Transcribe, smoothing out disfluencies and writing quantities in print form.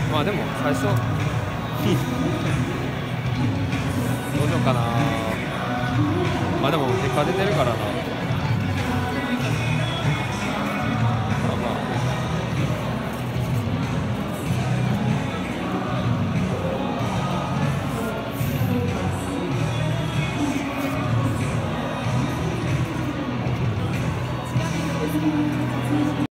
まあでも最初どうしようかな。まあでも結果出てるからな。